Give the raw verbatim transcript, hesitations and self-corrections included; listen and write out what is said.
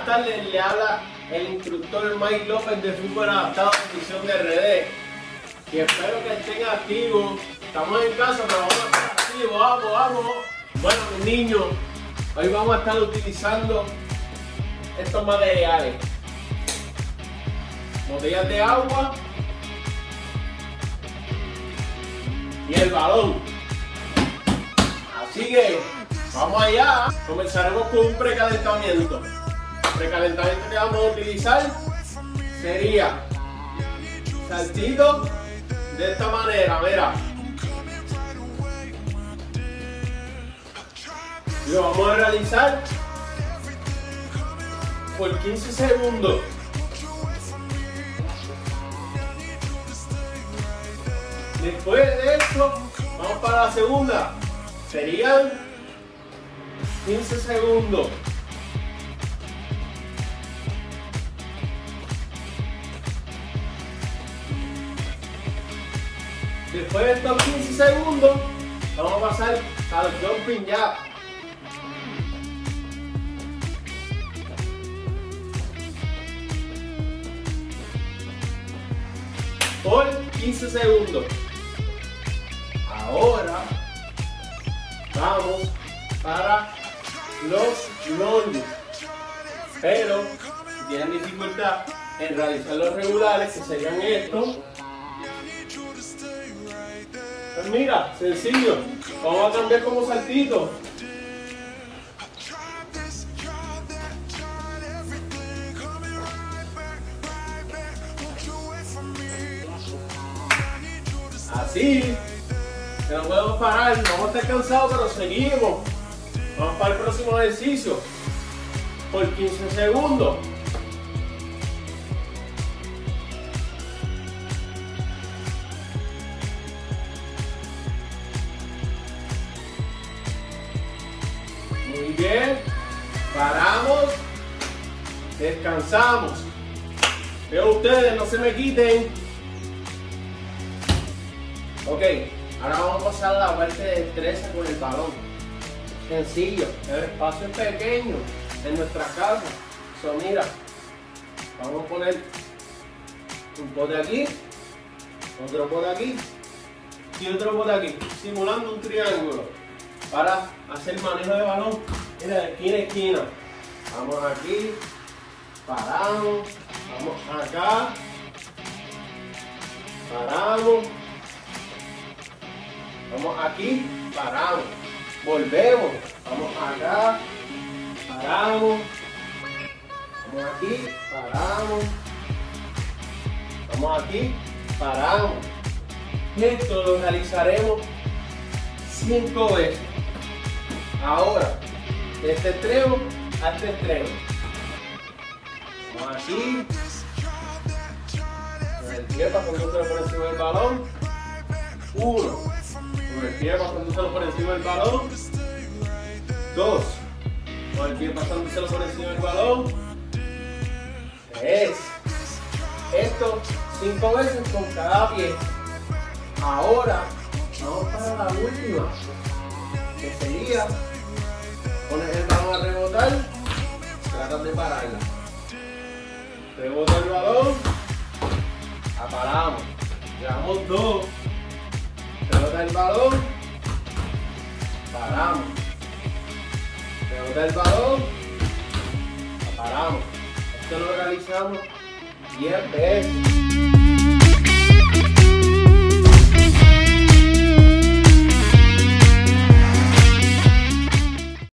tardes, le habla el instructor Mike López de Fútbol Adaptado Edición de R D. Y espero que estén activos. Estamos en casa, pero vamos a estar activos, vamos, vamos. Bueno, mis niños, hoy vamos a estar utilizando estos materiales. Botellas de agua y el balón. Así que vamos allá. Comenzaremos con un precalentamiento. El precalentamiento que vamos a utilizar sería saltito de esta manera, mira. Y lo vamos a realizar por quince segundos. Después de esto, vamos para la segunda. Serían quince segundos. Después de estos quince segundos, vamos a pasar a los jumping jacks. Por quince segundos. Ahora vamos para los lunges. Pero si tienen dificultad en realizar los regulares, que serían estos, pues mira, sencillo. Vamos a cambiar como saltito. Así, que no podemos parar, vamos a estar cansados, pero seguimos. Vamos para el próximo ejercicio, por quince segundos. Muy bien, paramos, descansamos. Veo ustedes, no se me quiten. Ok, ahora vamos a pasar a la parte de destreza con el balón. Sencillo, el espacio es pequeño en nuestra casa. So, mira, vamos a poner un pote aquí, otro pote aquí y otro pote aquí, simulando un triángulo para hacer manejo de balón. Mira, de esquina a esquina. Vamos aquí, paramos, vamos acá, paramos. Vamos aquí, paramos, volvemos, vamos acá, paramos, vamos aquí, paramos, vamos aquí, paramos. Esto lo realizaremos cinco veces. Ahora, de este extremo a este extremo. Vamos aquí, con el pie pasándoselo por encima del balón. Uno. Con el pie pasándoselo por encima del balón. Dos. Con el pie pasándoselo por encima del balón. Tres. Esto cinco veces con cada pie. Ahora vamos para la última, que sería poner el balón a rebotar. Tratar de pararla. Rebota el balón. La paramos. Llevamos dos. Rebota el balón, paramos. Rebota el balón, paramos. Esto lo realizamos diez veces.